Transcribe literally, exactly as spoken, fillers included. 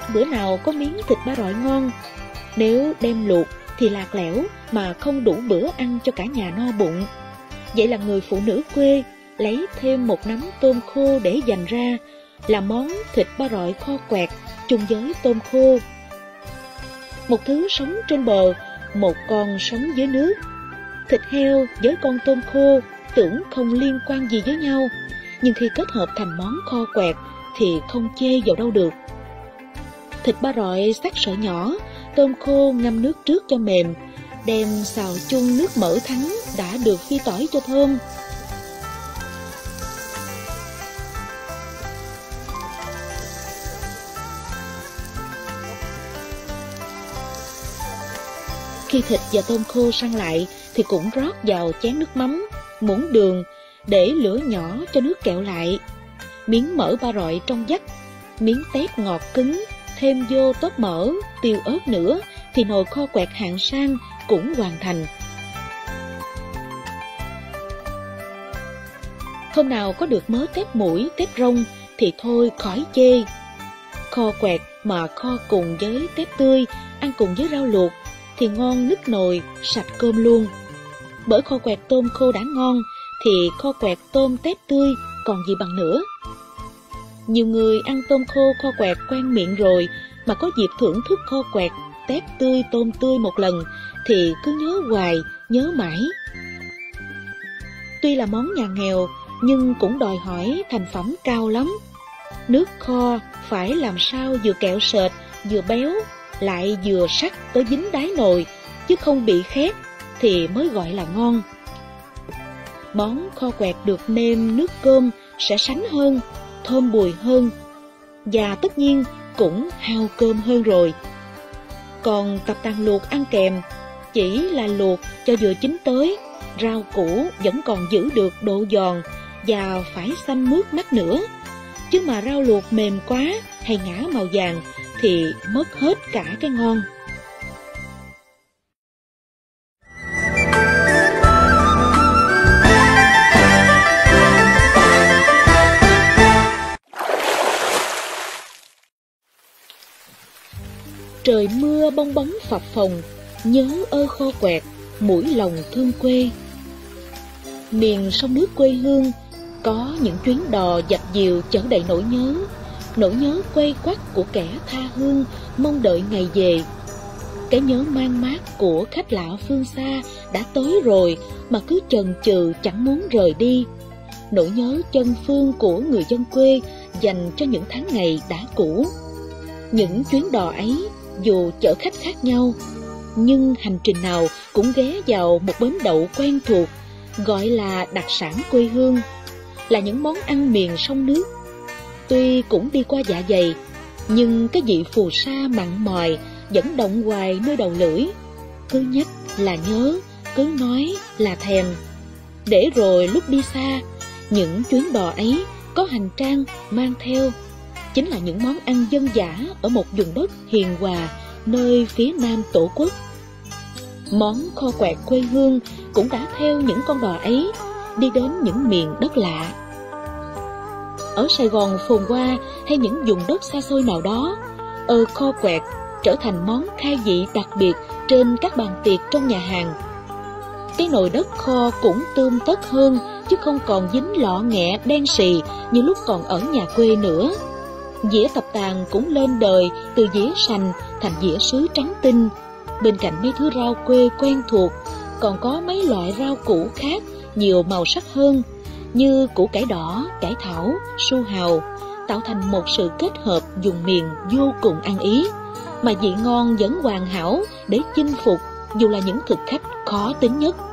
bữa nào có miếng thịt ba rọi ngon. Nếu đem luộc thì lạc lẽo mà không đủ bữa ăn cho cả nhà no bụng. Vậy là người phụ nữ quê lấy thêm một nắm tôm khô để dành ra, là món thịt ba rọi kho quẹt chung với tôm khô. Một thứ sống trên bờ, một con sống dưới nước. Thịt heo với con tôm khô tưởng không liên quan gì với nhau, nhưng khi kết hợp thành món kho quẹt thì không chê vào đâu được. Thịt ba rọi xắt sợi nhỏ, tôm khô ngâm nước trước cho mềm, đem xào chung nước mỡ thắng đã được phi tỏi cho thơm. Khi thịt và tôm khô săn lại thì cũng rót vào chén nước mắm, muỗng đường, để lửa nhỏ cho nước kẹo lại. Miếng mỡ ba rọi trong vắt, miếng tép ngọt cứng, thêm vô tóp mỡ, tiêu ớt nữa thì nồi kho quẹt hạng sang cũng hoàn thành. Hôm nào có được mớ tép mũi, tép rông thì thôi khỏi chê. Kho quẹt mà kho cùng với tép tươi, ăn cùng với rau luộc thì ngon nức nồi, sạch cơm luôn. Bởi kho quẹt tôm khô đã ngon thì kho quẹt tôm tép tươi còn gì bằng nữa. Nhiều người ăn tôm khô kho quẹt quen miệng rồi, mà có dịp thưởng thức kho quẹt tép tươi tôm tươi một lần thì cứ nhớ hoài, nhớ mãi. Tuy là món nhà nghèo nhưng cũng đòi hỏi thành phẩm cao lắm. Nước kho phải làm sao vừa kẹo sệt, vừa béo, lại vừa sắc tới dính đáy nồi, chứ không bị khét thì mới gọi là ngon. Món kho quẹt được nêm nước cơm sẽ sánh hơn, thơm bùi hơn, và tất nhiên cũng hao cơm hơn rồi. Còn tập tàn luộc ăn kèm chỉ là luộc cho vừa chín tới, rau củ vẫn còn giữ được độ giòn và phải xanh mướt mắt nữa. Chứ mà rau luộc mềm quá hay ngả màu vàng thì mất hết cả cái ngon. Trời mưa bong bóng phập phồng, nhớ ơ kho quẹt, mũi lòng thương quê. Miền sông nước quê hương có những chuyến đò dập dìu chở đầy nỗi nhớ, nỗi nhớ quay quắt của kẻ tha hương mong đợi ngày về. Cái nhớ mang mát của khách lạ phương xa đã tới rồi mà cứ chần chừ chẳng muốn rời đi. Nỗi nhớ chân phương của người dân quê dành cho những tháng ngày đã cũ. Những chuyến đò ấy dù chở khách khác nhau, nhưng hành trình nào cũng ghé vào một bến đậu quen thuộc, gọi là đặc sản quê hương, là những món ăn miền sông nước. Tuy cũng đi qua dạ dày, nhưng cái vị phù sa mặn mòi vẫn động hoài nơi đầu lưỡi. Cứ nhắc là nhớ, cứ nói là thèm. Để rồi lúc đi xa, những chuyến đò ấy có hành trang mang theo chính là những món ăn dân dã ở một vùng đất hiền hòa nơi phía nam tổ quốc. Món kho quẹt quê hương cũng đã theo những con đò ấy đi đến những miền đất lạ. Ở Sài Gòn phồn hoa hay những vùng đất xa xôi nào đó, ơ kho quẹt trở thành món khai vị đặc biệt trên các bàn tiệc trong nhà hàng. Cái nồi đất kho cũng tươm tất hơn, chứ không còn dính lọ nghẹ đen xì như lúc còn ở nhà quê nữa. Dĩa tập tàn cũng lên đời từ dĩa sành thành dĩa sứ trắng tinh. Bên cạnh mấy thứ rau quê quen thuộc, còn có mấy loại rau củ khác nhiều màu sắc hơn, như củ cải đỏ, cải thảo, su hào, tạo thành một sự kết hợp vùng miền vô cùng ăn ý, mà vị ngon vẫn hoàn hảo để chinh phục dù là những thực khách khó tính nhất.